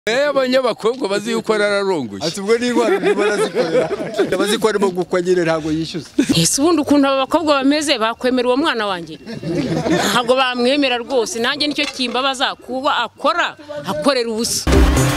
Abakobwa bazi yuko ararongoye. Ati ubwo n'ingwara barazikorera. Bazikoremo gukwagire ntago yishyuza. Ese ubundi ukuntu abakobwa bameze bakwemera uwo mwana wanjye. Ntago bamwemera rwose nanjye nicyo kimbabaza kuba akora akorera ubusa.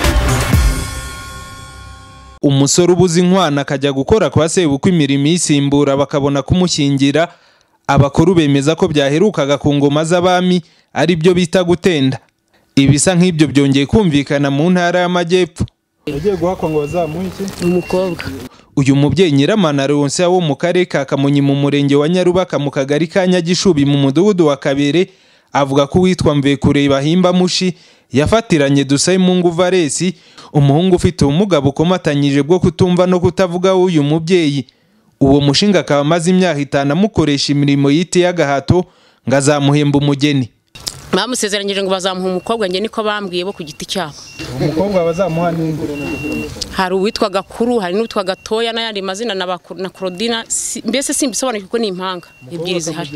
Umusore ubuze inkwana akajya gukora kwa sebukwe imirimo isimbura bakabona kumushyingira. Abakuru bemeza ko byaherukaga ku ngoma z'abami ari byo bita gutenda. Ibisa nk'ibyo byongeye kumvikana mu ntara y'Amajyepfo. Bagiye guhakwa ngo bazamuhembe Umukobwa. Uyu mubyeyi NYIRAMANA Leonce wo mu karere ka Kamonyi mu murenge wa Nyarubaka mu kagari ka Nyagishubi mu mudugudu wa Kabere avuga ko witwa Mvekure bahimba mushi yafatiranye Dusayimungu Varesi umuhungu ufite ubumuga bukomatanyije bwo kutumva no kutavuga uyu mubyeyi. Uwo mushinga akaba amaze imyaka 5 amukoresha imirimo yite y'agahato ngazamuhembe umugeni. Bamusezeranyije ngo bazamuha umukobwa nge niko bambwiye bo ku giti cyabo. Umukobwa bazamuha n'ingoro. Hari uwitwa Gakuru, hari n'uwitwa Gatoya n'ayandi mazina na Claudina, mbese simbisobanuye kuko ni impanga ebyiri zihari.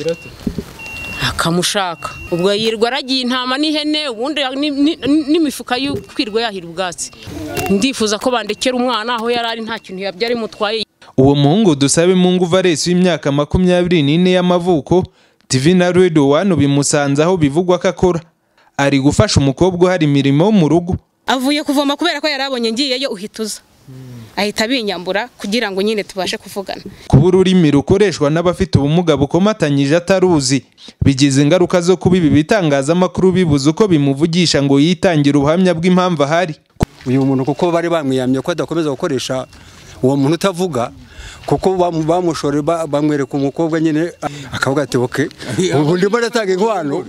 Akamushaka ubwo yirwa aragiye intama n'ihene ubundi n'imifuka y'ukwirwa yahira ubwatsi. Ndifuza ko bandekera umwana aho yarari nta kintu yabyari mutwaye. Uwo muhungu Dusayimungu Varesi w'imyaka 24 y'amavuko TV na Radio 1 bimusanze aho bivugwa ko akora. Ari gufasha umukobwa hari imirimo mu rugo. Avuye kuvoma kubera ko yarabonye ngiyeyo uhituza. Ahita binyambura kugira ngo nyine tubashe kuvugana. Kubura ururimi rukoreshwa n'abafite ubumuga bukomatanyije ataruzi bigize ingaruka zo kuba ibi bitangazamakuru bibuze uko bimuvugisha ngo yitangira ubuhamya bw'impamvu ahari. Uyu muntu kuko bari bamwiyamye ko adakomeza gukoresha uwo muntu utavuga kuko bamushore bamwereka umukobwa nyine akavuga ati okay ubu ndimo ndatanga inkwano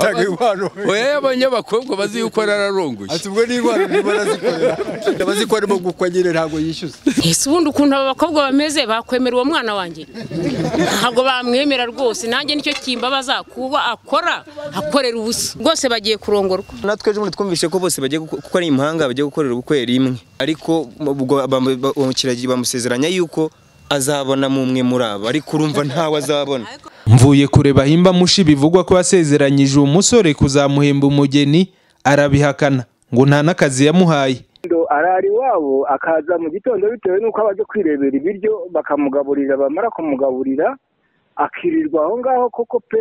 Abakobwa bazi yuko ararongoye. Ati ubwo n'ingwara barazikorera. Bazikoremo gukwagire ntago yishyuza. Ese ubundi ukuntu abakobwa bameze bakwemera uwo mwana wanjye. Ntago bamwemera rwose nanjye nicyo kimbabaza kuba akora akorera ubusa. Rwose bagiye kurongorwa. Natwe ejo twumvise ko bose bagiye kuko ari impanga bagiye gukorera ubukwe rimwe. Ariko ubwo umukiraji bamusezeranya yuko azabona mumwe muri abo ariko urumva ntawe azabona. Mvuye kure bahimba mushi bivugwa ko asezeranyije umusore kuzamuhemba umugeni arabihakana ngo nta nakazi yamuhaye. Arari wabo akaza mu gitondo bitewe nuko abaje kwirebera ibiryo bakamugaburira bamara kumugaburira akirirwa aho ngaho koko pe.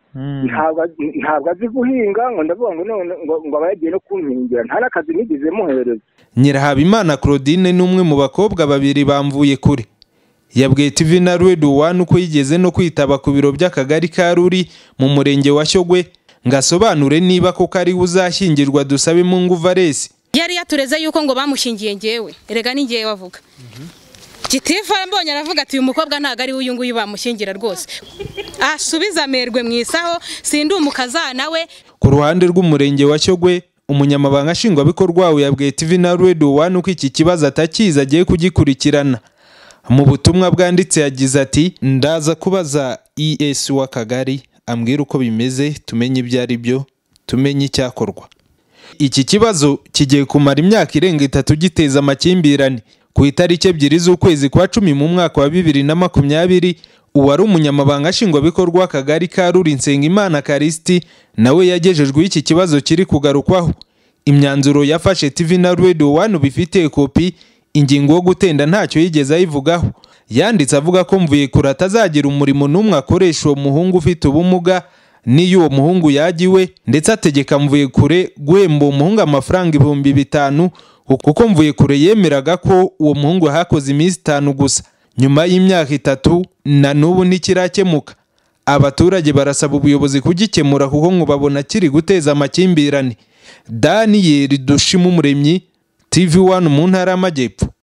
Ntabwo azi guhinga ngo ndavuga ngo none ngo abagiye no kumpingira nta nakazi nigeze muhereza. Nyirahabimana Claudine n'umwe mu bakobwa babiri bamvuye kure. Yabwiye TV na Radio 1 uko yigeze no kwitaba ku biro by'akagari ka Ruri mu murenge wa Shyogwe ngasobanure niba ko kari uzashyingirwa Dusayimungu Varesi. Yari yatureze yuko ngo bamushingiye ngewe. Erega ni ngewe wavuga. Gitifa mbonye aravuga ati uyu mukobwa ntago ari uyu nguyu bamushingira rwose. Asubiza amerwe mwisaho sindi umukazana we. Ku ruhande rw'umurenge wa Shyogwe umunyamabanga nshingwabikorwa wawe yabwiye TV na Radio 1 uko iki kibazo atakiza agiye kugikurikirana. Mu butumwa bwanditse yagize ati ndaza kubaza ES w'akagari ambwira uko bimeze tumenye ibyo ari byo tumenye icyakorwa. Iki kibazo kigiye kumara imyaka irenga 3 giteza amakimbirane. Ku itariki 2 z'ukwezi kwa 10 mu mwaka wa 2020 uwari umunyamabanga nshingwabikorwa w'akagari ka Ruri Nsengimana Karisti nawe yagejejwe iki kibazo kiri kugarukwaho. Imyanzuro yafashe TV na Radio 1 bifite kopi ingingo yo gutenda ntacyo yigeze ayivugaho. Yanditse avuga ko mvuye kure atazagira umurimo n'umwe akoresha uwo muhungu ufite ubumuga n'iyo uwo muhungu yagiwe ndetse ategeka mvuye kure guhemba umuhungu amafaranga 5,000 kuko mvuye kure yemeraga ko uwo muhungu hakoze iminsi 5 gusa. Nyuma y'imyaka 3 na n'ubu ntikirakemuka. Abaturage barasaba ubuyobozi kugikemura kuko ngo babona kiri guteza amakimbirane. Daniel Dushimumuremyi TV 1 mu ntara y'Amajyepfo.